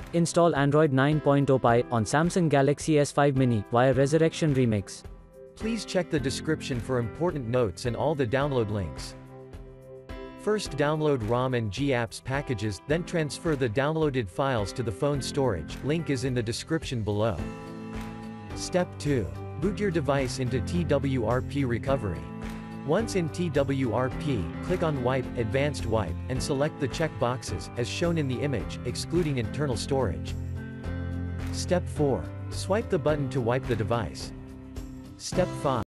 Install Android 9.0 Pie on Samsung Galaxy S5 Mini via Resurrection Remix. Please check the description for important notes and all the download links. First download ROM and GApps packages, then transfer the downloaded files to the phone storage, link is in the description below. Step 2. Boot your device into TWRP recovery. Once in TWRP, click on Wipe, Advanced Wipe, and select the check boxes, as shown in the image, excluding internal storage. Step 4. Swipe the button to wipe the device. Step 5.